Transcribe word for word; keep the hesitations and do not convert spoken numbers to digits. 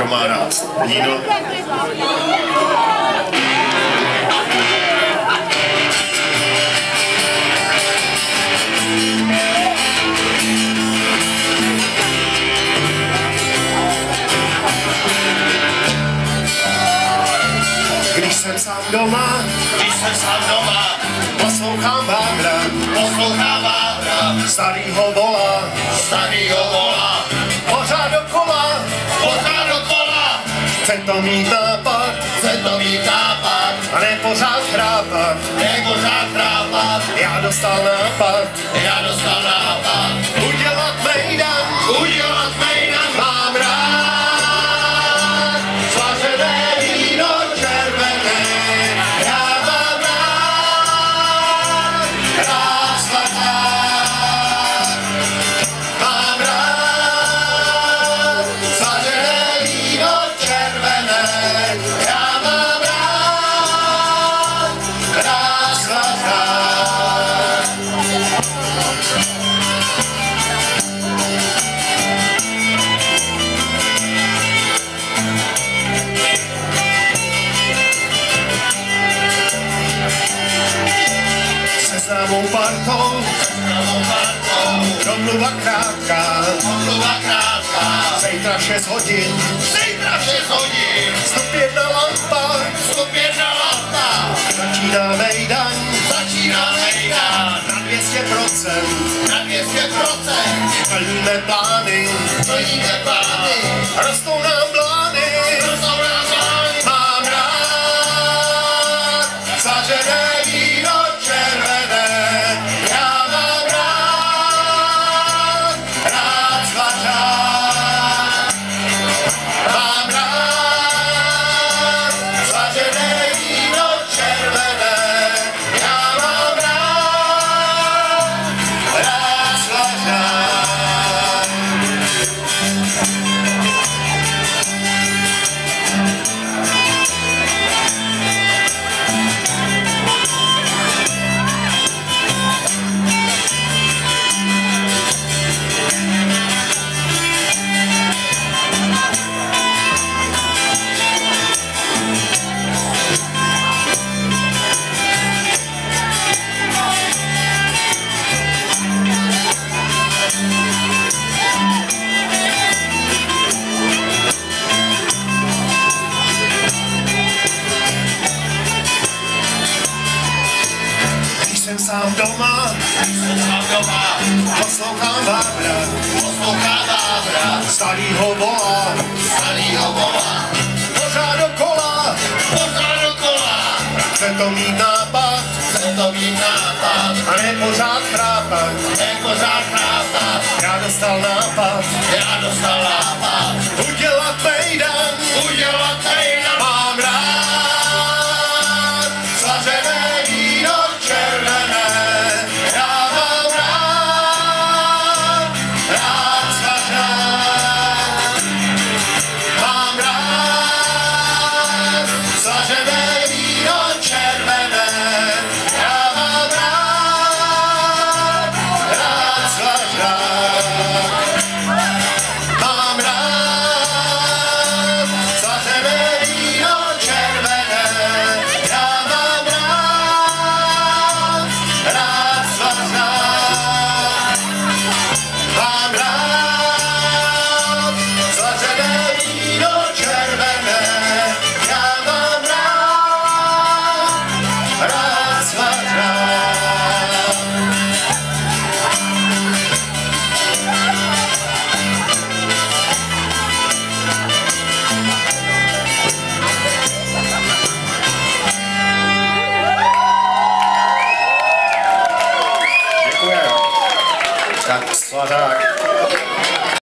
kdo má rád víno. Když jsem sám doma, Když jsem sám doma, poslouchám Vávra, poslouchám Vávra, starýho vola, starýho vola, pořád dokola, pořád dokola, chce to mít nápad, chce to mít nápad, a ne pořád chrápat. ne pořád chrápat, Já dostal nápad, já dostal nápad, udělat mejdan, udělat mejdan, mám rád, svařené víno červené, já mám rád, rád svatá, mám rád, svařené víno červené, já mám rád, rád svatá. Se známou partou, známou partou, domluva krátká, omluva krátká, zítra šest hodin, zítra šest hodin, vstup jedna lampa, vstup jedna lampa, začíná mejdan, začíná mejdan, na dvě stě procent, na dvě stě procent, plníme plány, plníte plány, rostou nám blány, rostou nám plány, mám rád, svařené víno červené, já mám rád, rád svařák, mám rád, svařené víno červené, já mám rád, rád svařák. Když jsem sám doma, jsem sám doma, poslouchám Vávra, poslouchám Vávra, starýho vola, starýho vola, pořád dokola, pořád dokola, chce to mít nápad, chce to mít nápad, a ne pořád chrápat. ne pořád chrápat, Já dostal nápad, já dostal nápad, udělat mejdan, udělat mejdan, mám rád, svařené víno červené, já mám rád, rád svařák, mám rád, svařené víno červené, já mám rád, rád svařák, mám rád, svařené víno červené, já mám rád, rád svařák, mám rád, svařené víno červené, já mám rád, rád svařák. Děkuji. Tak, svařák.